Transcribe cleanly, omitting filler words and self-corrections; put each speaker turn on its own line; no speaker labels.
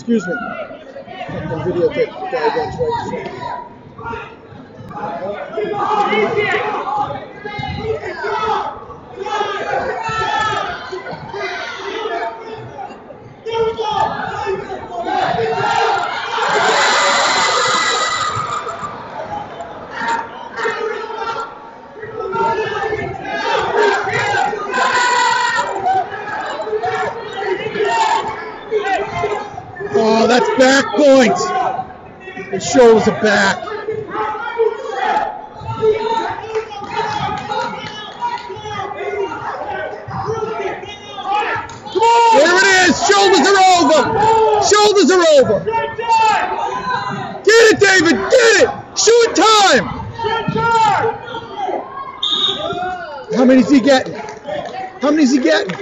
Excuse me. I can videotape the guy runs right in front. Oh, that's back point. His shoulders are back. There it is. Shoulders are over. Shoulders are over. Get it, David. Get it. Shoot time. How many is he getting? How many is he getting?